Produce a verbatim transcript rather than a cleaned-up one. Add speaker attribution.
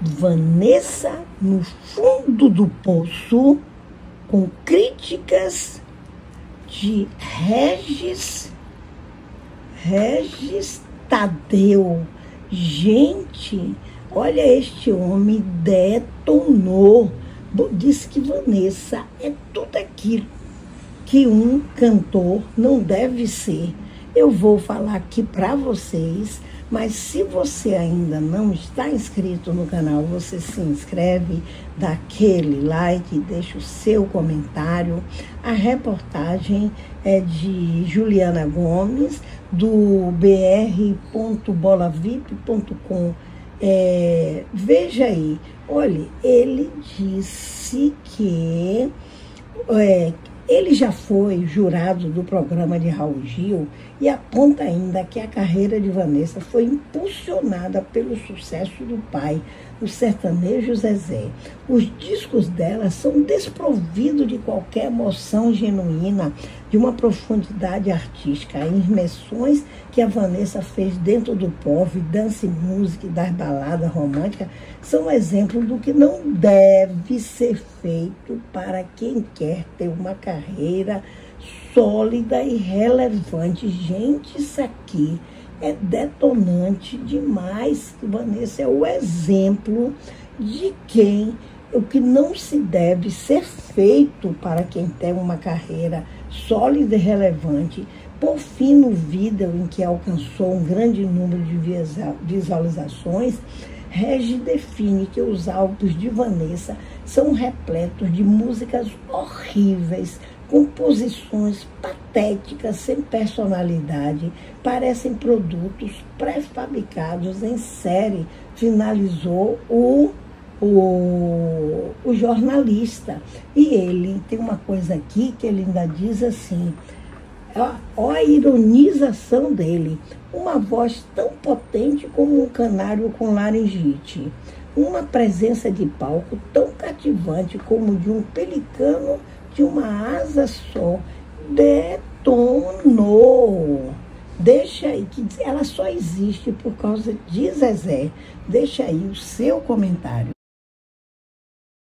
Speaker 1: Vanessa no fundo do poço, com críticas de Regis, Regis Tadeu. Gente, olha, este homem detonou. Disse que Vanessa é tudo aquilo que um cantor não deve ser. Eu vou falar aqui para vocês, mas se você ainda não está inscrito no canal, você se inscreve, dá aquele like, deixa o seu comentário. A reportagem é de Juliana Gomes, do b r ponto bola vip ponto com. É, veja aí, olha, ele disse que é, ele já foi jurado do programa de Raul Gil e aponta ainda que a carreira de Vanessa foi impulsionada pelo sucesso do pai, o sertanejo Zezé. Os discos dela são desprovidos de qualquer emoção genuína, de uma profundidade artística. As imersões que a Vanessa fez dentro do pop, dance music, das baladas românticas, são exemplo do que não deve ser feito para quem quer ter uma carreira sólida e relevante. Gente, isso aqui é detonante demais. Vanessa é o exemplo de quem, o que não se deve ser feito para quem tem uma carreira sólida e relevante. Por fim, no vídeo em que alcançou um grande número de visualizações, Regis define que os álbuns de Vanessa são repletos de músicas horríveis, composições patéticas, sem personalidade, parecem produtos pré-fabricados em série, finalizou o, o, o jornalista. E ele tem uma coisa aqui que ele ainda diz assim, ó, ó a ironização dele, uma voz tão potente como um canário com laringite, uma presença de palco tão cativante como de um pelicano de uma asa só, detonou. Deixa aí, que ela só existe por causa de Zezé. Deixa aí o seu comentário.